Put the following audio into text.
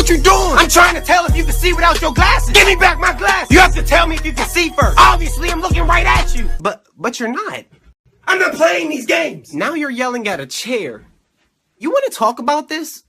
What you doing? I'm trying to tell if you can see without your glasses. Give me back my glasses. You have to tell me if you can see first. Obviously, I'm looking right at you. But you're not. I'm not playing these games. Now you're yelling at a chair. You want to talk about this?